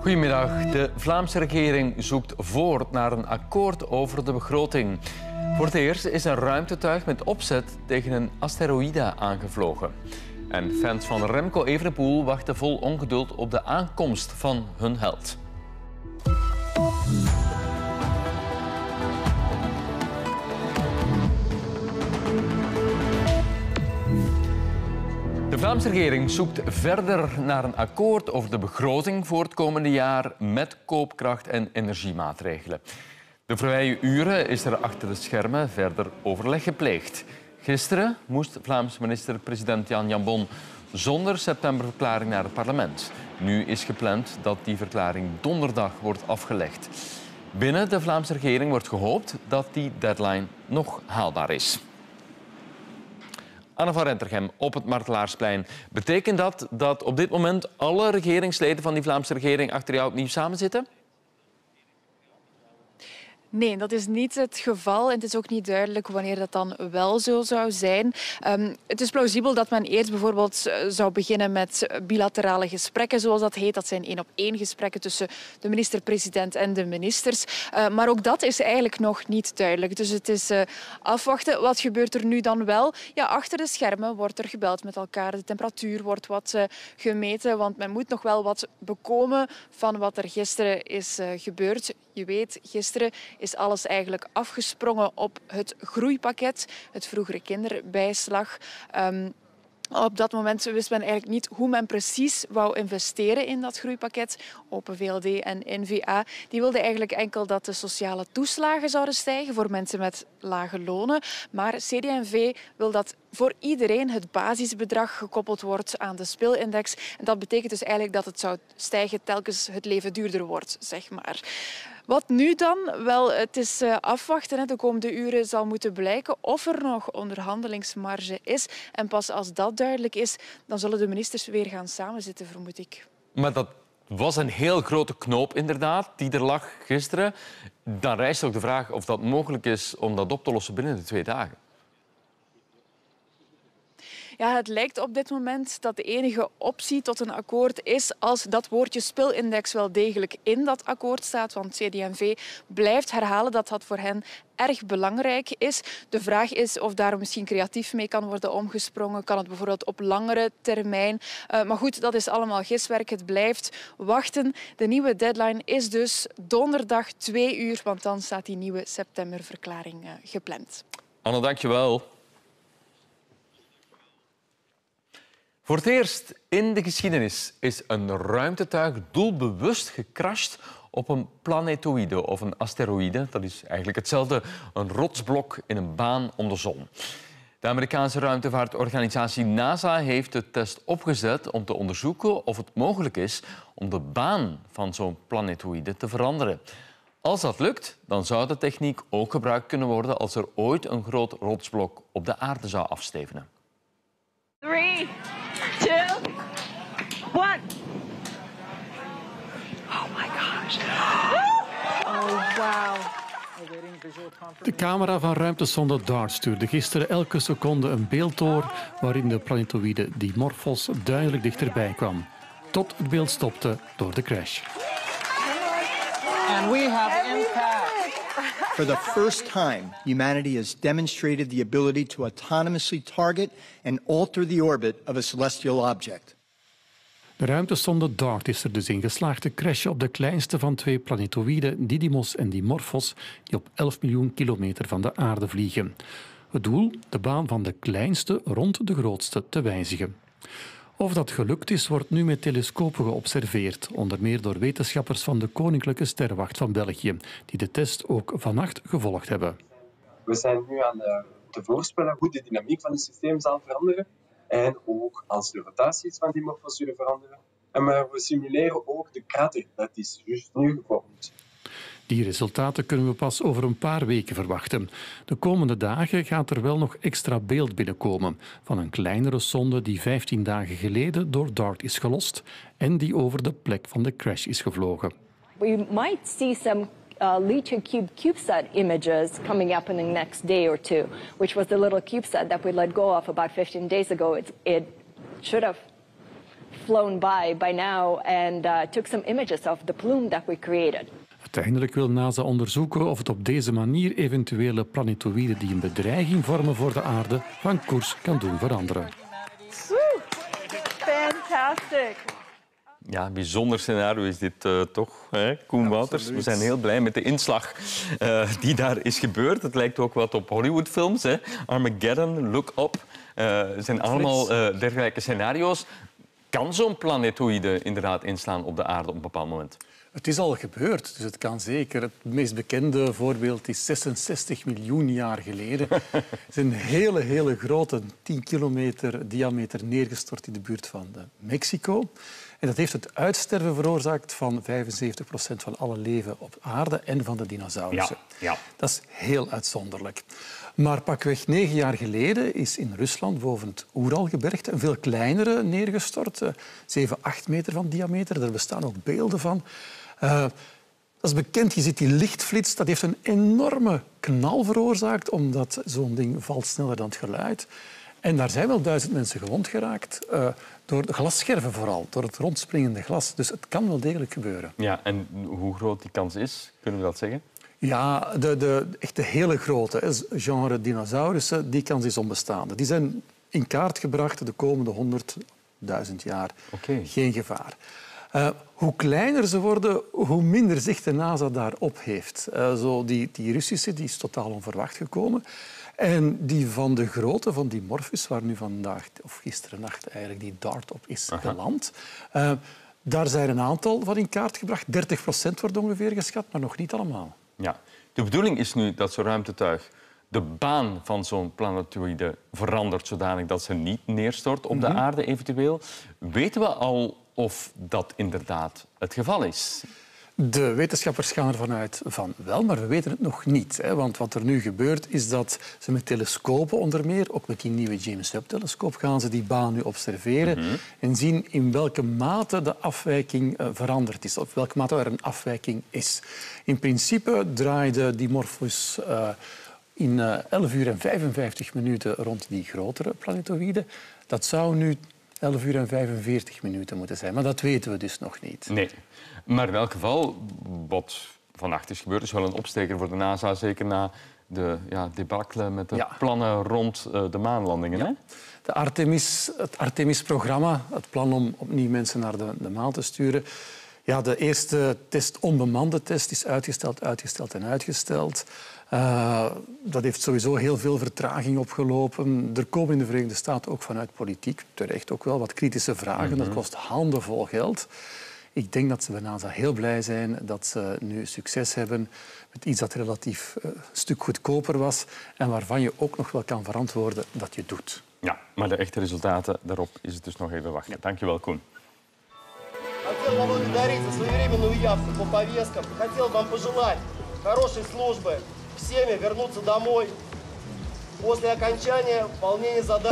Goedemiddag. De Vlaamse regering zoekt voort naar een akkoord over de begroting. Voor het eerst is een ruimtetuig met opzet tegen een asteroïde aangevlogen. En fans van Remco Evenepoel wachten vol ongeduld op de aankomst van hun held. De Vlaamse regering zoekt verder naar een akkoord over de begroting voor het komende jaar met koopkracht en energiemaatregelen. De voorbije uren is er achter de schermen verder overleg gepleegd. Gisteren moest Vlaams minister-president Jan Jambon zonder septemberverklaring naar het parlement. Nu is gepland dat die verklaring donderdag wordt afgelegd. Binnen de Vlaamse regering wordt gehoopt dat die deadline nog haalbaar is. Anne van Rentergem op het Martelaarsplein. Betekent dat op dit moment alle regeringsleden van die Vlaamse regering achter jou opnieuw samenzitten? Nee, dat is niet het geval en het is ook niet duidelijk wanneer dat dan wel zo zou zijn. Het is plausibel dat men eerst bijvoorbeeld zou beginnen met bilaterale gesprekken, zoals dat heet. Dat zijn 1-op-1 gesprekken tussen de minister-president en de ministers. Maar ook dat is eigenlijk nog niet duidelijk. Dus het is afwachten. Wat gebeurt er nu dan wel? Ja, achter de schermen wordt er gebeld met elkaar. De temperatuur wordt wat gemeten, want men moet nog wel wat bekomen van wat er gisteren is gebeurd. Je weet, gisteren is alles eigenlijk afgesprongen op het groeipakket, het vroegere kinderbijslag. Op dat moment wist men eigenlijk niet hoe men precies wou investeren in dat groeipakket. Open VLD en N-VA die wilden eigenlijk enkel dat de sociale toeslagen zouden stijgen voor mensen met lage lonen. Maar CD&V wil dat voor iedereen het basisbedrag gekoppeld wordt aan de speelindex. En dat betekent dus eigenlijk dat het zou stijgen telkens het leven duurder wordt, zeg maar. Wat nu dan? Wel, het is afwachten. De komende uren zal moeten blijken of er nog onderhandelingsmarge is. En pas als dat duidelijk is, dan zullen de ministers weer gaan samenzitten, vermoed ik. Maar dat was een heel grote knoop, inderdaad, die er lag gisteren. Dan rijst ook de vraag of dat mogelijk is om dat op te lossen binnen de 2 dagen. Ja, het lijkt op dit moment dat de enige optie tot een akkoord is als dat woordje speelindex wel degelijk in dat akkoord staat. Want CD&V blijft herhalen dat dat voor hen erg belangrijk is. De vraag is of daar misschien creatief mee kan worden omgesprongen. Kan het bijvoorbeeld op langere termijn? Maar goed, dat is allemaal giswerk. Het blijft wachten. De nieuwe deadline is dus donderdag 2 uur, want dan staat die nieuwe septemberverklaring gepland. Anne, dank je wel. Voor het eerst in de geschiedenis is een ruimtetuig doelbewust gecrashed op een planetoïde of een asteroïde. Dat is eigenlijk hetzelfde, een rotsblok in een baan om de zon. De Amerikaanse ruimtevaartorganisatie NASA heeft de test opgezet om te onderzoeken of het mogelijk is om de baan van zo'n planetoïde te veranderen. Als dat lukt, dan zou de techniek ook gebruikt kunnen worden als er ooit een groot rotsblok op de aarde zou afstevenen. 3, 2, 1. Oh my gosh. Oh, wauw. De camera van ruimtesonde DART stuurde gisteren elke seconde een beeld door waarin de planetoïde Dimorphos duidelijk dichterbij kwam. Tot het beeld stopte door de crash. And we have impact. For the first time, humanity has demonstrated the ability to autonomously target and alter the orbit of a celestial object. De ruimtesonde DART is er dus in geslaagd te crashen op de kleinste van 2 planetoïden, Didymos en Dimorphos, die op 11 miljoen kilometer van de aarde vliegen. Het doel? De baan van de kleinste rond de grootste te wijzigen. Of dat gelukt is, wordt nu met telescopen geobserveerd, onder meer door wetenschappers van de Koninklijke Sterrenwacht van België, die de test ook vannacht gevolgd hebben. We zijn nu aan te voorspellen hoe de dynamiek van het systeem zal veranderen en ook als de rotaties van Dimorphos zullen veranderen. Maar we simuleren ook de krater, dat is juist nu gevormd. Die resultaten kunnen we pas over een paar weken verwachten. De komende dagen gaat er wel nog extra beeld binnenkomen van een kleinere sonde die 15 dagen geleden door DART is gelost en die over de plek van de crash is gevlogen. We might see some Lithium CubeSat images coming up in the next day or two, which was the little CubeSat that we let go of about 15 days ago. It should have flown by now and took some images of the plume that we created. Uiteindelijk wil NASA onderzoeken of het op deze manier eventuele planetoïden die een bedreiging vormen voor de aarde van koers kan doen veranderen. Fantastic. Ja, bijzonder scenario is dit toch, hè? Koen Wouters. We zijn heel blij met de inslag die daar is gebeurd. Het lijkt ook wat op Hollywoodfilms. Hè? Armageddon, Look Up. Het zijn allemaal dergelijke scenario's. Kan zo'n planetoïde inderdaad inslaan op de aarde op een bepaald moment? Het is al gebeurd, dus het kan zeker. Het meest bekende voorbeeld is 66 miljoen jaar geleden. Het is een hele grote 10 kilometer diameter neergestort in de buurt van Mexico. En dat heeft het uitsterven veroorzaakt van 75% van alle leven op aarde en van de dinosaurussen. Ja. Dat is heel uitzonderlijk. Maar pakweg 9 jaar geleden is in Rusland boven het Oeralgebergte een veel kleinere neergestort. 7, 8 meter van diameter. Daar bestaan ook beelden van. Dat is bekend. Je ziet die lichtflits. Dat heeft een enorme knal veroorzaakt, omdat zo'n ding valt sneller dan het geluid. En daar zijn wel 1000 mensen gewond geraakt. Door de glasscherven vooral, door het rondspringende glas. Dus het kan wel degelijk gebeuren. Ja, en hoe groot die kans is, kunnen we dat zeggen? Ja, echt de hele grote, genre dinosaurussen, die kans is onbestaande. Die zijn in kaart gebracht de komende 100.000 jaar. Okay. Geen gevaar. Hoe kleiner ze worden, hoe minder zicht de NASA daarop heeft. Die Russische die is totaal onverwacht gekomen. En die van de grote, van die Morphus, waar nu vandaag, of gisterennacht eigenlijk die DART op is geland, daar zijn een aantal van in kaart gebracht. 30% wordt ongeveer geschat, maar nog niet allemaal. Ja. De bedoeling is nu dat zo'n ruimtetuig de baan van zo'n planetoïde verandert zodanig dat ze niet neerstort op de aarde eventueel. Weten we al of dat inderdaad het geval is? De wetenschappers gaan ervan uit van wel, maar we weten het nog niet. Want wat er nu gebeurt, is dat ze met telescopen onder meer, ook met die nieuwe James Webb-telescoop, gaan ze die baan nu observeren en zien in welke mate de afwijking veranderd is, of welke mate er een afwijking is. In principe draaide die Morphus in 11 uur en 55 minuten rond die grotere planetoïde. Dat zou nu 11 uur en 45 minuten moeten zijn, maar dat weten we dus nog niet. Nee. Maar in elk geval, wat vannacht is gebeurd, is wel een opsteker voor de NASA, zeker na de debacle met de plannen rond de maanlandingen. Ja. Hè? Het Artemis-programma, het plan om opnieuw mensen naar de maan te sturen. Ja, de eerste test, onbemande test, is uitgesteld. Dat heeft sowieso heel veel vertraging opgelopen. Er komen in de Verenigde Staten ook vanuit politiek terecht ook wel wat kritische vragen. Dat kost handenvol geld. Ik denk dat ze bij NASA heel blij zijn dat ze nu succes hebben met iets dat relatief een stuk goedkoper was en waarvan je ook nog wel kan verantwoorden dat je doet. Ja, maar de echte resultaten, daarop is het dus nog even wachten. Ja. Dank je wel, Koen. Хотел поблагодарить за своевременную явку по повесткам. Хотел вам пожелать хорошей службы, всеми вернуться домой после окончания выполнения задач.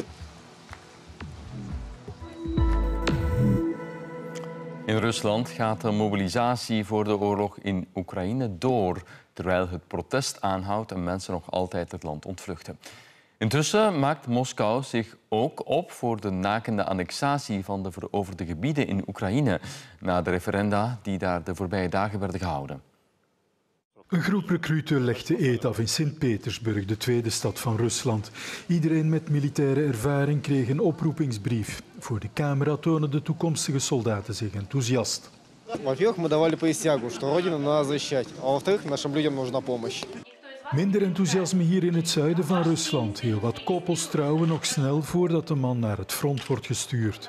In Rusland gaat de mobilisatie voor de oorlog in Oekraïne door, terwijl het protest aanhoudt en mensen nog altijd het land ontvluchten. Intussen maakt Moskou zich ook op voor de nakende annexatie van de veroverde gebieden in Oekraïne na de referenda die daar de voorbije dagen werden gehouden. Een groep recruten legt de eed af in Sint-Petersburg, de tweede stad van Rusland. Iedereen met militaire ervaring kreeg een oproepingsbrief. Voor de camera tonen de toekomstige soldaten zich enthousiast. Во-первых, мы давали присягу, что Родину надо защищать, а во-вторых, нашим людям нужна помощь. Minder enthousiasme hier in het zuiden van Rusland. Heel wat koppels trouwen nog snel voordat de man naar het front wordt gestuurd.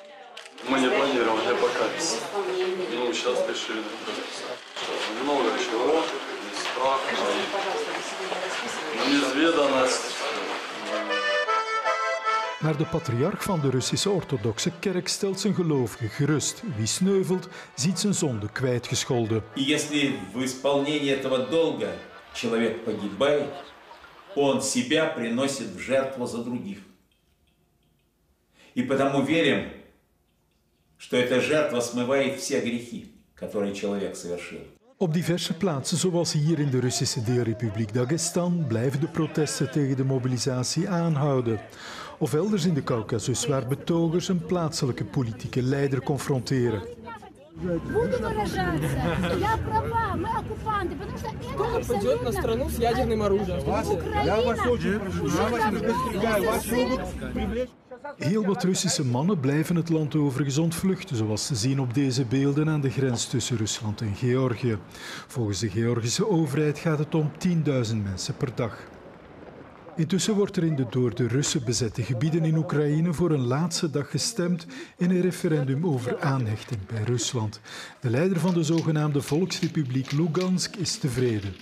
Maar de patriarch van de Russische orthodoxe kerk stelt zijn gelovigen gerust. Wie sneuvelt, ziet zijn zonde kwijtgescholden. Человек погибает, он себя приносит в жертву за других. И потому верим, что эта жертва смывает все грехи, которые человек совершил. Op diverse plaatsen, zoals hier in de Russische deelrepubliek Dagestan, blijven de protesten tegen de mobilisatie aanhouden. Of elders in de Caucasus, waar betogers een plaatselijke politieke leider confronteren. Буду выражаться. Я права, мы оккупанты, потому что это абсолютно... на страну с ядерным оружием. Heel wat Russische mannen blijven het land overigens ontvluchten, zoals te zien op deze beelden aan de grens tussen Rusland en Georgië. Volgens de Georgische overheid gaat het om 10.000 mensen per dag. Intussen wordt er in de door de Russen bezette gebieden in Oekraïne voor een laatste dag gestemd in een referendum over aanhechting bij Rusland. De leider van de zogenaamde Volksrepubliek Lugansk is tevreden.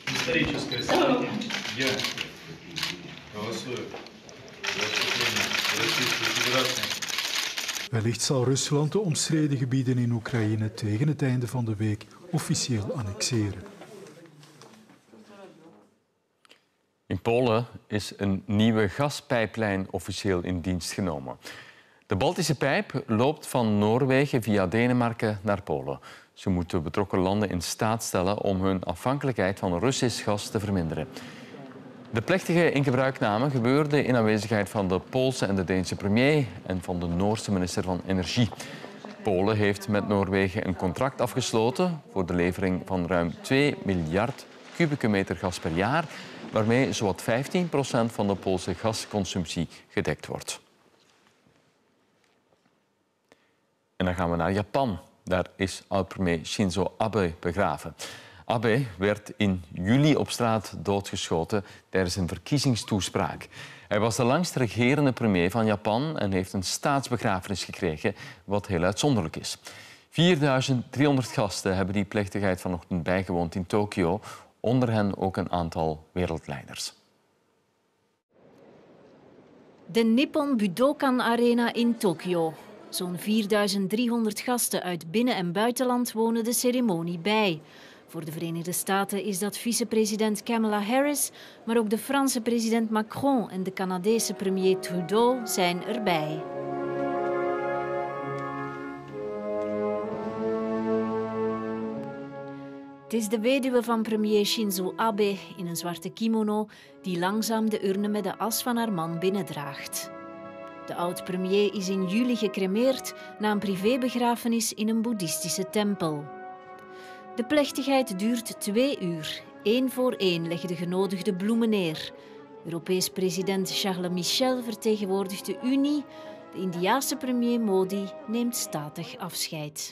Wellicht zal Rusland de omstreden gebieden in Oekraïne tegen het einde van de week officieel annexeren. In Polen is een nieuwe gaspijplijn officieel in dienst genomen. De Baltische pijp loopt van Noorwegen via Denemarken naar Polen. Ze moet de betrokken landen in staat stellen om hun afhankelijkheid van Russisch gas te verminderen. De plechtige ingebruikname gebeurde in aanwezigheid van de Poolse en de Deense premier en van de Noorse minister van Energie. Polen heeft met Noorwegen een contract afgesloten voor de levering van ruim 2 miljard kubieke meter gas per jaar, waarmee zowat 15% van de Poolse gasconsumptie gedekt wordt. En dan gaan we naar Japan. Daar is oud-premier Shinzo Abe begraven. Abe werd in juli op straat doodgeschoten tijdens een verkiezingstoespraak. Hij was de langst regerende premier van Japan en heeft een staatsbegrafenis gekregen, wat heel uitzonderlijk is. 4.300 gasten hebben die plechtigheid vanochtend bijgewoond in Tokio, onder hen ook een aantal wereldleiders. De Nippon Budokan Arena in Tokio. Zo'n 4.300 gasten uit binnen- en buitenland wonen de ceremonie bij. Voor de Verenigde Staten is dat vicepresident Kamala Harris, maar ook de Franse president Macron en de Canadese premier Trudeau zijn erbij. Het is de weduwe van premier Shinzo Abe in een zwarte kimono die langzaam de urne met de as van haar man binnendraagt. De oud-premier is in juli gecremeerd na een privébegrafenis in een boeddhistische tempel. De plechtigheid duurt 2 uur. 1 voor 1 leggen de genodigden bloemen neer. Europees president Charles Michel vertegenwoordigt de Unie. De Indiase premier Modi neemt statig afscheid.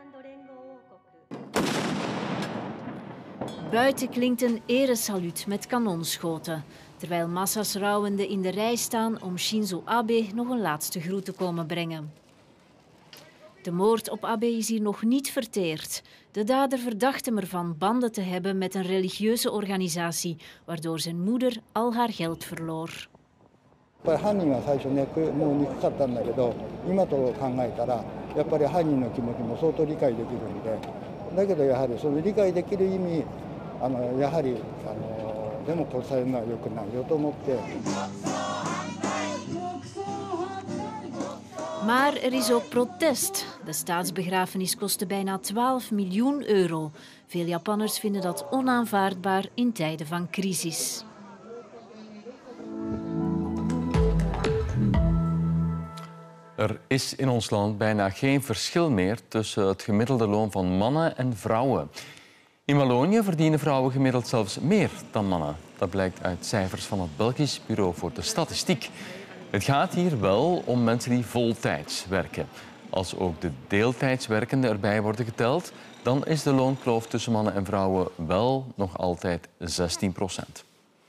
Buiten klinkt een eresaluut met kanonschoten, terwijl massa's rouwenden in de rij staan om Shinzo Abe nog een laatste groet te komen brengen. De moord op Abe is hier nog niet verteerd. De dader verdacht hem ervan banden te hebben met een religieuze organisatie, waardoor zijn moeder al haar geld verloor. Maar er is ook protest. De staatsbegrafenis kostte bijna 12 miljoen euro. Veel Japanners vinden dat onaanvaardbaar in tijden van crisis. Er is in ons land bijna geen verschil meer tussen het gemiddelde loon van mannen en vrouwen. In Wallonië verdienen vrouwen gemiddeld zelfs meer dan mannen. Dat blijkt uit cijfers van het Belgisch Bureau voor de Statistiek. Het gaat hier wel om mensen die voltijds werken. Als ook de deeltijdswerkenden erbij worden geteld, dan is de loonkloof tussen mannen en vrouwen wel nog altijd 16%.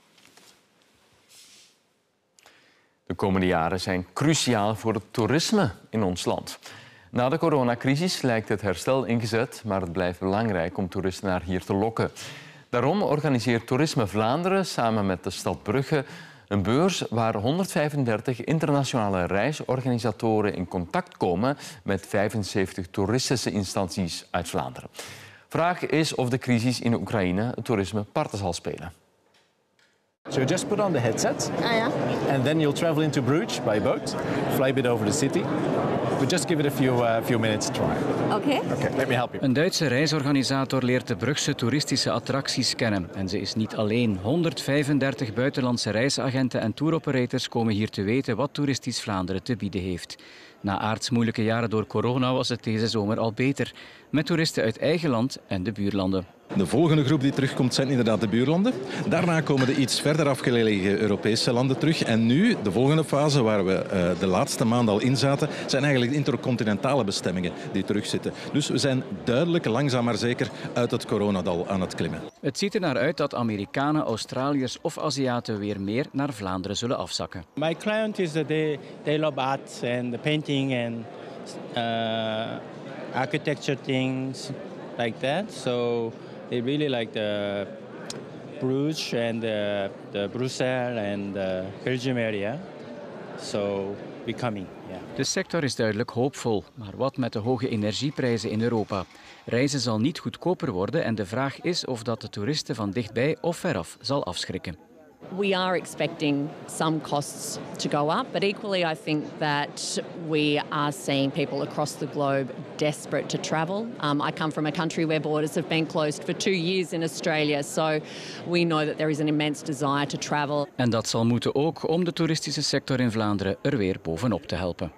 De komende jaren zijn cruciaal voor het toerisme in ons land. Na de coronacrisis lijkt het herstel ingezet, maar het blijft belangrijk om toeristen naar hier te lokken. Daarom organiseert Toerisme Vlaanderen samen met de stad Brugge een beurs waar 135 internationale reisorganisatoren in contact komen met 75 toeristische instanties uit Vlaanderen. Vraag is of de crisis in Oekraïne het toerisme parten zal spelen. So just put on the headset, and then you'll travel into Bruges by boat, fly a bit over the city. But just give it a few minutes to try. Okay. Okay, let me help you. Een Duitse reisorganisator leert de Brugse toeristische attracties kennen. En ze is niet alleen. 135 buitenlandse reisagenten en touroperators komen hier te weten wat toeristisch Vlaanderen te bieden heeft. Na aardsmoeilijke jaren door corona was het deze zomer al beter. Met toeristen uit eigen land en de buurlanden. De volgende groep die terugkomt zijn inderdaad de buurlanden. Daarna komen de iets verder afgelegen Europese landen terug. En nu, de volgende fase waar we de laatste maand al in zaten, zijn eigenlijk de intercontinentale bestemmingen die terugzitten. Dus we zijn duidelijk, langzaam maar zeker, uit het coronadal aan het klimmen. Het ziet er naar uit dat Amerikanen, Australiërs of Aziaten weer meer naar Vlaanderen zullen afzakken. My client is that they love art and painting and architecture things like that. So they really like the Bruges and the Brussels and the Belgium area. So we're coming. Yeah. De sector is duidelijk hoopvol, maar wat met de hoge energieprijzen in Europa? Reizen zal niet goedkoper worden en de vraag is of dat de toeristen van dichtbij of veraf zal afschrikken. We are expecting some costs to go up, but equally I think that we are seeing people across the globe desperate to travel. I come from a country where borders have been closed for 2 years in Australia, so we know that there is an immense desire to travel. En dat zal moeten ook om de toeristische sector in Vlaanderen er weer bovenop te helpen.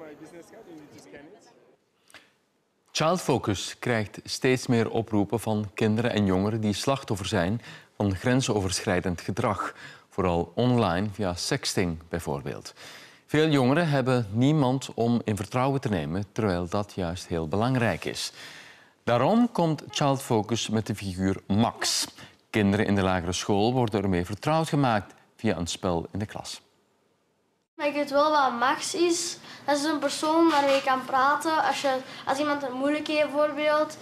Child Focus krijgt steeds meer oproepen van kinderen en jongeren die slachtoffer zijn van grensoverschrijdend gedrag. Vooral online via sexting bijvoorbeeld. Veel jongeren hebben niemand om in vertrouwen te nemen, terwijl dat juist heel belangrijk is. Daarom komt Child Focus met de figuur Max. Kinderen in de lagere school worden ermee vertrouwd gemaakt via een spel in de klas. Ik weet wel wat Max is. Dat is een persoon waarmee je kan praten. Als iemand het moeilijk heeft, bijvoorbeeld.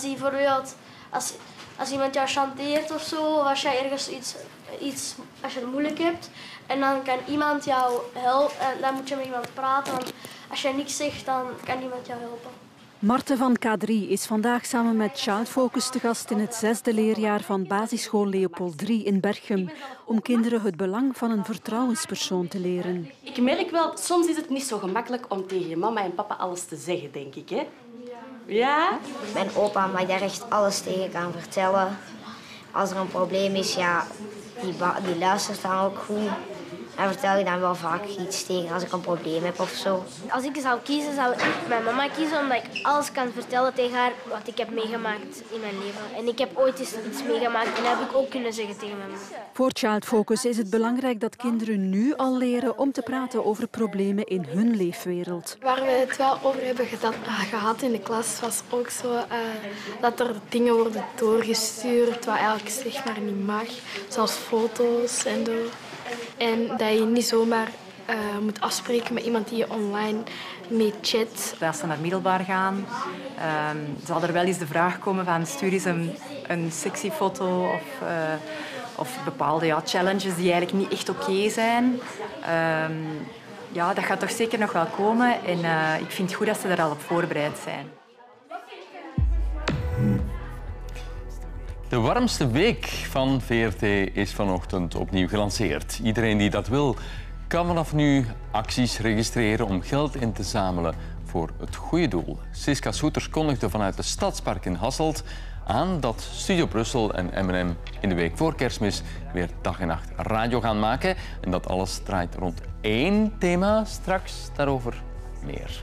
Als iemand jou chanteert of zo, of als je ergens als je het moeilijk hebt. En dan kan iemand jou helpen. Dan moet je met iemand praten. Want als je niks zegt, dan kan niemand jou helpen. Marten van K3 is vandaag samen met Child Focus te gast in het 6e leerjaar van basisschool Leopold III in Berchem, om kinderen het belang van een vertrouwenspersoon te leren. Ik merk wel, soms is het niet zo gemakkelijk om tegen je mama en papa alles te zeggen, denk ik. Hè? Ja? Mijn opa mag daar echt alles tegen kan vertellen. Als er een probleem is, ja, die luistert dan ook goed. En vertel ik dan wel vaak iets tegen als ik een probleem heb of zo. Als ik zou kiezen, zou ik mijn mama kiezen, omdat ik alles kan vertellen tegen haar wat ik heb meegemaakt in mijn leven. En ik heb ooit eens iets meegemaakt en dat heb ik ook kunnen zeggen tegen mijn mama. Voor Child Focus is het belangrijk dat kinderen nu al leren om te praten over problemen in hun leefwereld. Waar we het wel over hebben gehad in de klas was ook zo dat er dingen worden doorgestuurd wat eigenlijk zeg maar niet mag. Zoals foto's en zo. En dat je niet zomaar moet afspreken met iemand die je online mee chat. Als ze naar middelbaar gaan, zal er wel eens de vraag komen van stuur eens een sexy foto of bepaalde challenges die eigenlijk niet echt oké zijn. Ja, dat gaat toch zeker nog wel komen en ik vind het goed dat ze er al op voorbereid zijn. De warmste week van VRT is vanochtend opnieuw gelanceerd. Iedereen die dat wil, kan vanaf nu acties registreren om geld in te zamelen voor het goede doel. Siska Soeters kondigde vanuit het Stadspark in Hasselt aan dat Studio Brussel en M&M in de week voor Kerstmis weer dag en nacht radio gaan maken. En dat alles draait rond 1 thema. Straks daarover meer.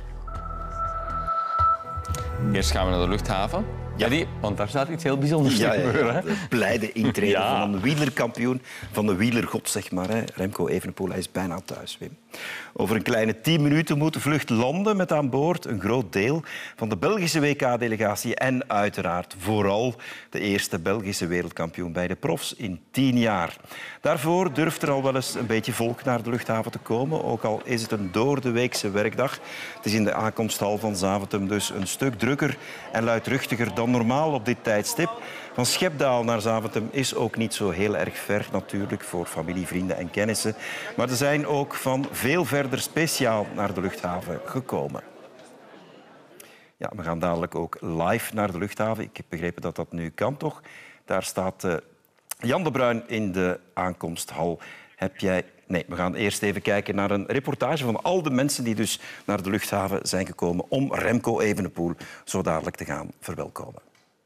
Eerst gaan we naar de luchthaven. Ja, want daar staat iets heel bijzonders te gebeuren. Ja, de blijde intrede van een wielerkampioen, van de wielergod, zeg maar. Hè. Remco Evenepoel, hij is bijna thuis, Wim. Over een kleine 10 minuten moet de vlucht landen met aan boord een groot deel van de Belgische WK-delegatie en uiteraard vooral de eerste Belgische wereldkampioen bij de profs in 10 jaar. Daarvoor durft er al wel eens een beetje volk naar de luchthaven te komen, ook al is het een doordeweekse werkdag. Het is in de aankomsthal van Zaventem dus een stuk drukker en luidruchtiger dan normaal op dit tijdstip. Van Schepdaal naar Zaventem is ook niet zo heel erg ver natuurlijk voor familie, vrienden en kennissen. Maar er zijn ook van veel verder speciaal naar de luchthaven gekomen. Ja, we gaan dadelijk ook live naar de luchthaven. Ik heb begrepen dat dat nu kan toch. Daar staat Jan de Bruin in de aankomsthal. Heb jij... Nee, we gaan eerst even kijken naar een reportage van al de mensen die dus naar de luchthaven zijn gekomen om Remco Evenepoel zo dadelijk te gaan verwelkomen.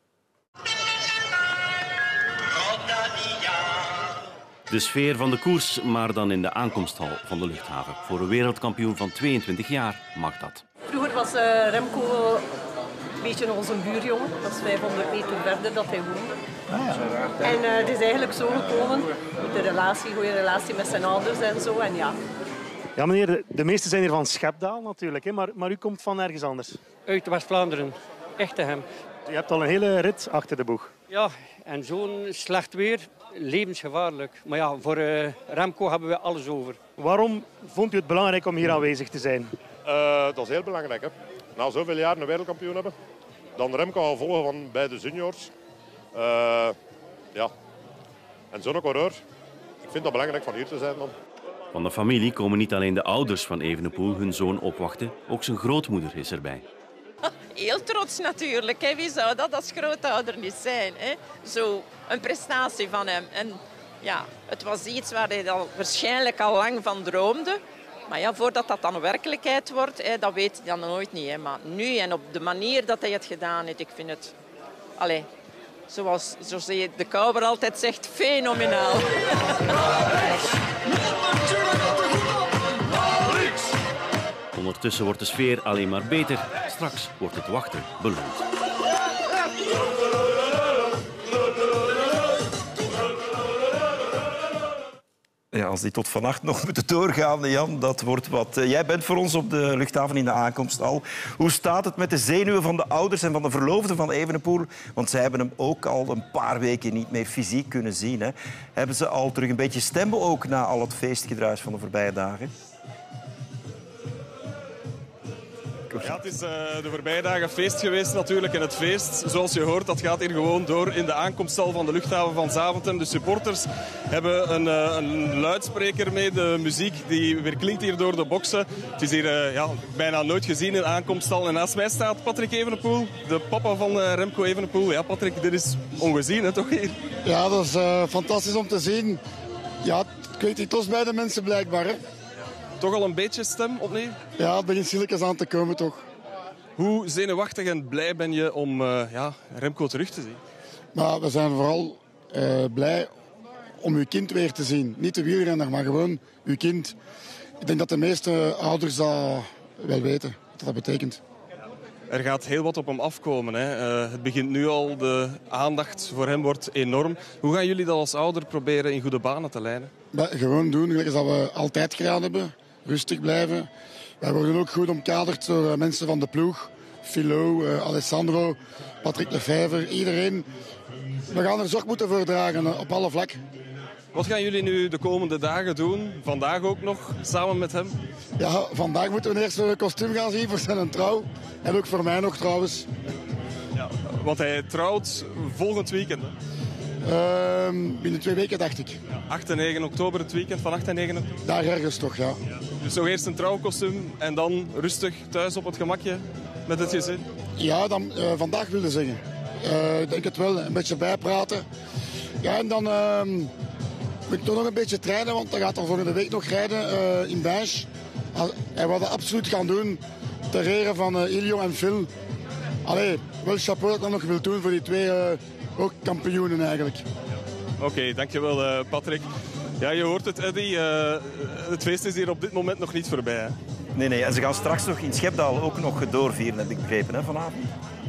De sfeer van de koers, maar dan in de aankomsthal van de luchthaven. Voor een wereldkampioen van 22 jaar mag dat. Vroeger was Remco een beetje onze buurjongen. Dat is 500 meter verder dat hij woonde. En het is eigenlijk zo gekomen, met de goede relatie met zijn ouders en zo. En ja. Ja, meneer, de meesten zijn hier van Schepdaal natuurlijk, hè, maar u komt van ergens anders. Uit West-Vlaanderen, Echtegem. U hebt al een hele rit achter de boeg. Ja, en zo'n slecht weer, levensgevaarlijk. Maar ja, voor Remco hebben we alles over. Waarom vond u het belangrijk om hier aanwezig te zijn? Dat is heel belangrijk. Hè. Na zoveel jaar een wereldkampioen hebben, dan Remco gaan volgen van bij de juniors. Ja. En zo'n coureur, ik vind het belangrijk van hier te zijn dan. Van de familie komen niet alleen de ouders van Evenepoel hun zoon opwachten, ook zijn grootmoeder is erbij. Heel trots natuurlijk. Hè. Wie zou dat als grootouder niet zijn? Hè? Zo een prestatie van hem. En ja, het was iets waar hij waarschijnlijk al lang van droomde. Maar ja, voordat dat dan werkelijkheid wordt, hè, dat weet hij dan nooit niet. Hè. Maar nu en op de manier dat hij het gedaan heeft, ik vind het... Allee, zoals de Kouwer altijd zegt, fenomenaal. Ondertussen wordt de sfeer alleen maar beter. Straks wordt het wachten beloond. Ja, als die tot vannacht nog moeten doorgaan, Jan, dat wordt wat. Jij bent voor ons op de luchthaven in de aankomsthal. Hoe staat het met de zenuwen van de ouders en van de verloofden van Evenepoel? Want zij hebben hem ook al een paar weken niet meer fysiek kunnen zien. Hè. Hebben ze al terug een beetje stemmen ook na al het feestgedruis van de voorbije dagen? Ja, het is de voorbije dagen feest geweest natuurlijk. En het feest, zoals je hoort, dat gaat hier gewoon door in de aankomsthal van de luchthaven van Zaventem. De supporters hebben een luidspreker mee. De muziek die weer klinkt hier door de boksen. Het is hier bijna nooit gezien in de aankomsthal. En naast mij staat Patrick Evenepoel, de papa van Remco Evenepoel. Ja, Patrick, dit is ongezien, hè, toch hier? Ja, dat is fantastisch om te zien. Ja, ik weet niet, trots bij de mensen blijkbaar, hè. Toch al een beetje stem opnieuw? Ja, het begint stilletjes aan te komen, toch. Hoe zenuwachtig en blij ben je om Remco terug te zien? Maar we zijn vooral blij om uw kind weer te zien. Niet de wielrenner, maar gewoon uw kind. Ik denk dat de meeste ouders dat wel weten, wat dat betekent. Er gaat heel wat op hem afkomen. Hè. Het begint nu al, de aandacht voor hem wordt enorm. Hoe gaan jullie dat als ouder proberen in goede banen te leiden? Gewoon doen, gelijk als we altijd gedaan hebben. Rustig blijven. Wij worden ook goed omkaderd door mensen van de ploeg. Philo, Alessandro, Patrick Lefevre, iedereen. We gaan er zorg moeten voor dragen op alle vlakken. Wat gaan jullie nu de komende dagen doen? Vandaag ook nog, samen met hem? Ja, vandaag moeten we eerst een kostuum gaan zien voor zijn trouw. En ook voor mij nog trouwens. Ja, want hij trouwt volgend weekend. Binnen 2 weken dacht ik. 8 en 9 oktober, het weekend van 8 en 9 oktober? Daar ergens toch, ja. Dus nog eerst een trouwkostuum en dan rustig thuis op het gemakje met het gezin? Ja, dan vandaag wilde zeggen. Ik denk het wel, een beetje bijpraten. Ja, en dan moet ik toch nog een beetje trainen, want dan gaat er volgende week nog rijden in Bijsch. Hij wil dat absoluut gaan doen, ter ere van Ilio en Phil. Allee, wel chapeau dat ik dat nog wil doen voor die twee ook kampioenen eigenlijk. Oké, dankjewel Patrick. Ja, je hoort het, Eddy. Het feest is hier op dit moment nog niet voorbij. Hè? Nee. En ze gaan straks nog in Schepdaal ook nog doorvieren, heb ik begrepen, hè, vanavond.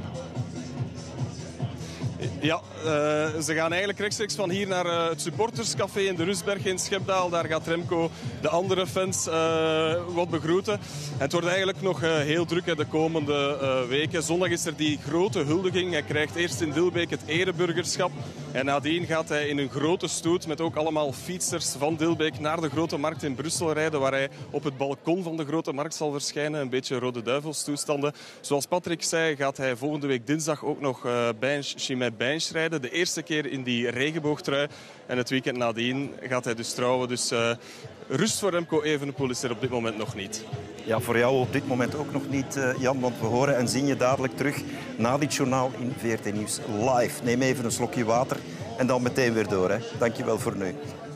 Ja, ze gaan eigenlijk rechtstreeks van hier naar het supporterscafé in de Rustberg in Schepdaal. Daar gaat Remco de andere fans wat begroeten. En het wordt eigenlijk nog heel druk de komende weken. Zondag is er die grote huldiging. Hij krijgt eerst in Dilbeek het ereburgerschap. En nadien gaat hij in een grote stoet met ook allemaal fietsers van Dilbeek naar de Grote Markt in Brussel rijden, waar hij op het balkon van de Grote Markt zal verschijnen. Een beetje Rode Duivels toestanden. Zoals Patrick zei, gaat hij volgende week dinsdag ook nog Chimay-Bijns rijden. De eerste keer in die regenboogtrui. En het weekend nadien gaat hij dus trouwen. Dus rust voor Remco Evenepoel is er op dit moment nog niet. Ja, voor jou op dit moment ook nog niet, Jan. Want we horen en zien je dadelijk terug na dit journaal in VRT Nieuws live. Neem even een slokje water en dan meteen weer door. Hè. Dank je wel voor nu.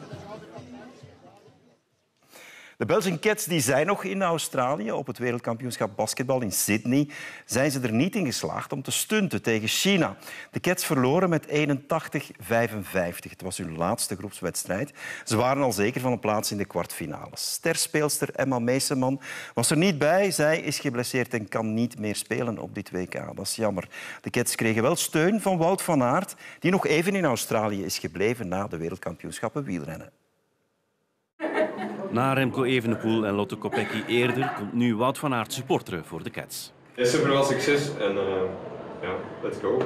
De Belgische Cats die zijn nog in Australië. Op het wereldkampioenschap basketbal in Sydney zijn ze er niet in geslaagd om te stunten tegen China. De Cats verloren met 81-55. Het was hun laatste groepswedstrijd. Ze waren al zeker van een plaats in de kwartfinales. Sterspeelster Emma Meeseman was er niet bij. Zij is geblesseerd en kan niet meer spelen op dit WK. Dat is jammer. De Cats kregen wel steun van Wout van Aert, die nog even in Australië is gebleven na de wereldkampioenschappen wielrennen. Na Remco Evenepoel en Lotte Kopecky eerder komt nu Wout van Aert supporteren voor de Cats. Ja, super wel succes en ja, let's go.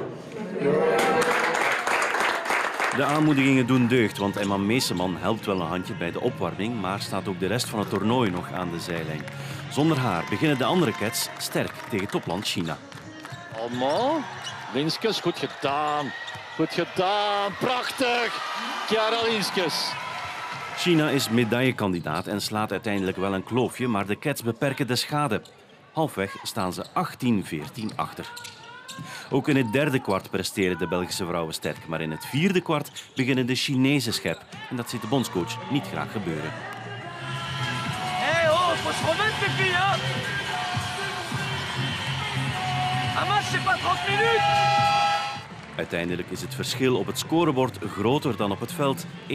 De aanmoedigingen doen deugd, want Emma Meeseman helpt wel een handje bij de opwarming, maar staat ook de rest van het toernooi nog aan de zijlijn. Zonder haar beginnen de andere Cats sterk tegen topland China. Allemaal. Linskes, goed gedaan. Goed gedaan. Prachtig. Chiara Linskes. China is medaillekandidaat en slaat uiteindelijk wel een kloofje, maar de Cats beperken de schade. Halfweg staan ze 18-14 achter. Ook in het derde kwart presteren de Belgische vrouwen sterk, maar in het vierde kwart beginnen de Chinezen schep. En dat ziet de bondscoach niet graag gebeuren. Hé, oh, faut se remettre les filles, hein! Un match, c'est pas 30 minutes! Uiteindelijk is het verschil op het scorebord groter dan op het veld, 81-55.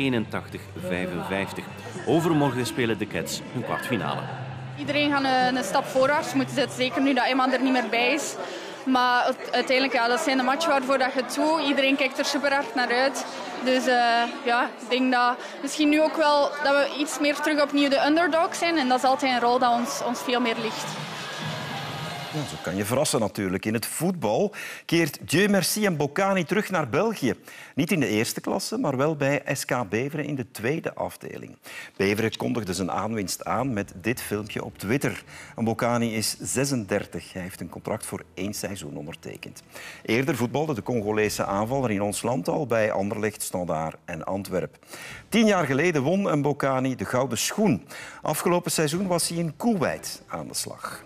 Overmorgen spelen de Cats hun kwartfinale. Iedereen gaat een stap voorwaarts moeten zetten, zeker nu dat Emma er niet meer bij is. Maar uiteindelijk, ja, dat zijn de matchen waarvoor dat je het doet. Iedereen kijkt er super hard naar uit. Dus ja, ik denk dat misschien nu ook wel dat we iets meer terug opnieuw de underdog zijn. En dat is altijd een rol dat ons veel meer ligt. Ja, zo kan je verrassen natuurlijk. In het voetbal keert Dieu Merci en Bocani terug naar België. Niet in de eerste klasse, maar wel bij SK Beveren in de tweede afdeling. Beveren kondigde zijn aanwinst aan met dit filmpje op Twitter. Bocani is 36. Hij heeft een contract voor 1 seizoen ondertekend. Eerder voetbalde de Congolese aanvaller in ons land al bij Anderlecht, Standaard en Antwerpen. 10 jaar geleden won Bocani de Gouden Schoen. Afgelopen seizoen was hij in Koeweit aan de slag.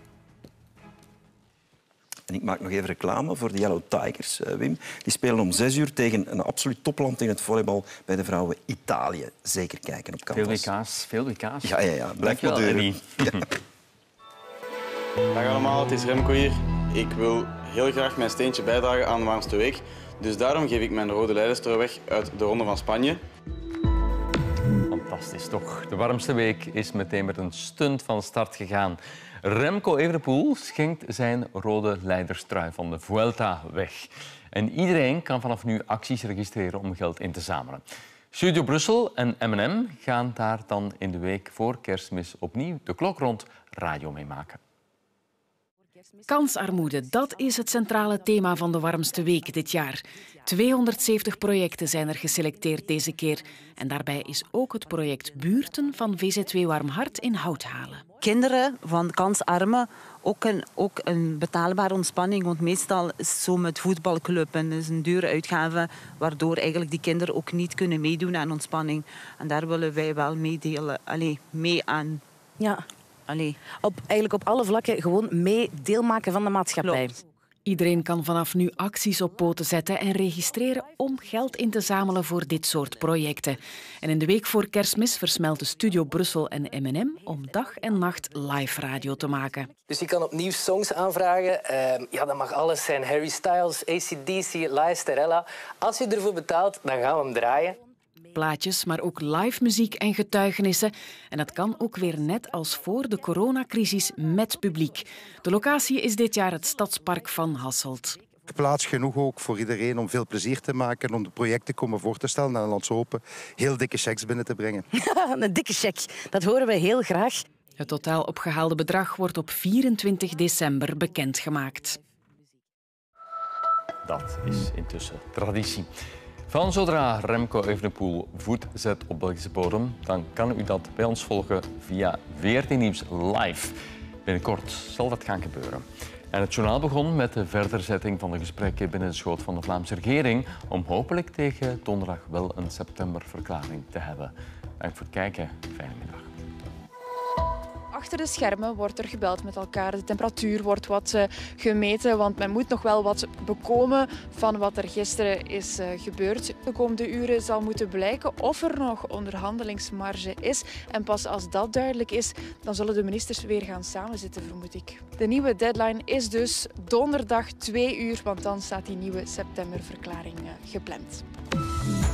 En ik maak nog even reclame voor de Yellow Tigers, Wim. Die spelen om 6 uur tegen een absoluut topland in het volleybal bij de vrouwen Italië. Zeker kijken op Canvas. Veel WK's. Ja. Blijf maar duren. Ja. Dag allemaal, het is Remco hier. Ik wil heel graag mijn steentje bijdragen aan de warmste week. Dus daarom geef ik mijn rode leiderstrui weg uit de Ronde van Spanje. Fantastisch, toch? De warmste week is meteen met een stunt van start gegaan. Remco Evenepoel schenkt zijn rode leiderstrui van de Vuelta weg. En iedereen kan vanaf nu acties registreren om geld in te zamelen. Studio Brussel en M&M gaan daar dan in de week voor Kerstmis opnieuw de klok rond radio mee maken. Kansarmoede, dat is het centrale thema van de warmste week dit jaar. 270 projecten zijn er geselecteerd deze keer. En daarbij is ook het project Buurten van VZW Warm Hart in Houthalen. Kinderen van kansarmen ook een betaalbare ontspanning. Want meestal is het zo met voetbalclub en is een dure uitgave waardoor eigenlijk die kinderen ook niet kunnen meedoen aan ontspanning. En daar willen wij wel mee aan. Ja. Eigenlijk op alle vlakken gewoon mee deelmaken van de maatschappij. Klopt. Iedereen kan vanaf nu acties op poten zetten en registreren om geld in te zamelen voor dit soort projecten. En in de week voor Kerstmis versmelten Studio Brussel en M&M om dag en nacht live radio te maken. Dus je kan opnieuw songs aanvragen. Dat mag alles zijn. Harry Styles, AC/DC, Live Sterella. Als je ervoor betaalt, dan gaan we hem draaien. Plaatjes, maar ook live muziek en getuigenissen. En dat kan ook weer net als voor de coronacrisis met publiek. De locatie is dit jaar het Stadspark van Hasselt. Plaats genoeg ook voor iedereen om veel plezier te maken, om de projecten komen voor te stellen en ons hopen heel dikke checks binnen te brengen. Een dikke cheque, dat horen wij heel graag. Het totaal opgehaalde bedrag wordt op 24 december bekendgemaakt. Dat is intussen traditie. Van zodra Remco Evenepoel voet zet op Belgische bodem, dan kan u dat bij ons volgen via VRT Nieuws live. Binnenkort zal dat gaan gebeuren. En het journaal begon met de verderzetting van de gesprekken binnen de schoot van de Vlaamse regering om hopelijk tegen donderdag wel een septemberverklaring te hebben. Dank voor het kijken. Fijne middag. Achter de schermen wordt er gebeld met elkaar. De temperatuur wordt wat gemeten, want men moet nog wel wat bekomen van wat er gisteren is gebeurd. De komende uren zal moeten blijken of er nog onderhandelingsmarge is. En pas als dat duidelijk is, dan zullen de ministers weer gaan samenzitten, vermoed ik. De nieuwe deadline is dus donderdag 2 uur, want dan staat die nieuwe septemberverklaring gepland.